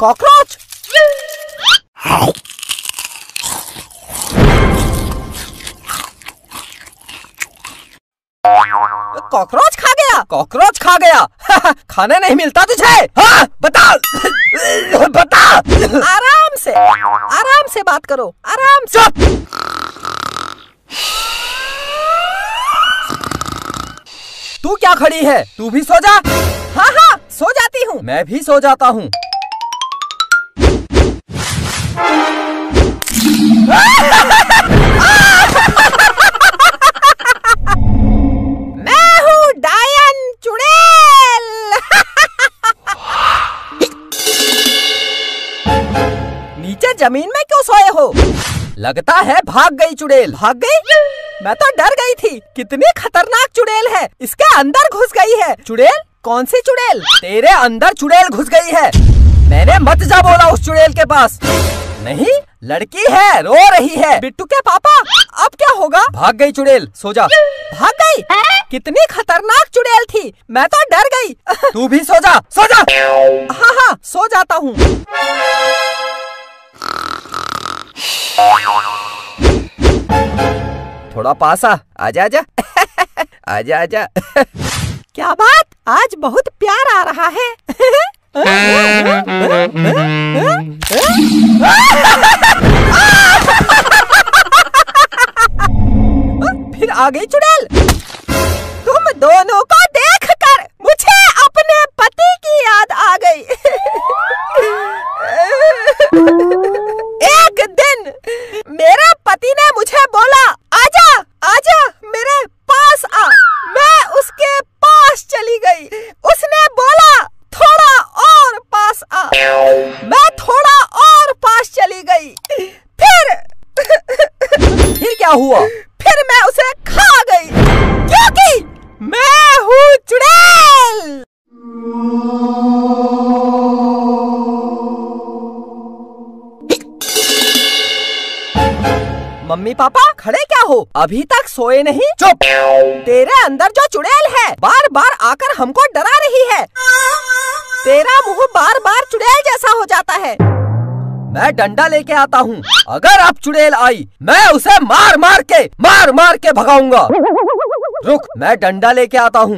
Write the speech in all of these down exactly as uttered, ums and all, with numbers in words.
Cockroach. Cockroach खा गया, cockroach खा गया। खाने नहीं मिलता तुझे? हाँ, बता बता। आराम से आराम से बात करो, आराम से। चुप। तू क्या खड़ी है? तू भी सो जा। हाँ हाँ सो जाती हूँ। मैं भी सो जाता हूँ। मैं हूँ डायन चुड़ैल। नीचे जमीन में क्यों सोए हो? लगता है भाग गई चुड़ैल। भाग गई? मैं तो डर गई थी। कितनी खतरनाक चुड़ैल है, इसके अंदर घुस गई है। चुड़ैल? कौन सी चुड़ैल? तेरे अंदर चुड़ैल घुस गई है। मैंने मत जा बोला उस चुड़ैल के पास। नहीं, लड़की है, रो रही है। बिट्टू के पापा, अब क्या होगा? भाग गई चुड़ैल, सो जा। भाग गई? कितनी खतरनाक चुड़ैल थी, मैं तो डर गई। तू भी सो जा, सो जा। हाँ हाँ सो जाता हूँ। थोड़ा पास आ, आजा आजा। आजा आजा। क्या बात, आज बहुत प्यार आ रहा है। फिर आ गई चुड़ैल। तुम दोनों को देखकर मुझे अपने पति की याद आ गई। एक दिन मेरे पति ने मुझे बोला, आजा आजा मेरे पास आ। मैं उसके पास चली गई। उसने बोला, थोड़ा और पास आ। मैं थोड़ा और पास चली गई। फिर फिर क्या हुआ? फिर मैं उसे खा गई, क्योंकि मैं हूँ चुड़ैल। मम्मी पापा खड़े क्या हो? अभी तक सोए नहीं? चुप। तेरे अंदर जो चुड़ैल है बार बार आकर हमको डरा रही है। तेरा मुंह बार बार चुड़ैल जैसा हो जाता है। मैं डंडा लेके आता हूँ। अगर अब चुड़ैल आई, मैं उसे मार मार के मार मार के भगाऊंगा। रुक, मैं डंडा लेके आता हूँ।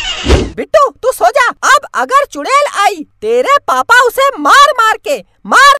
बिट्टू तू सो जा। अब अगर चुड़ैल आई, तेरे पापा उसे मार मार के मार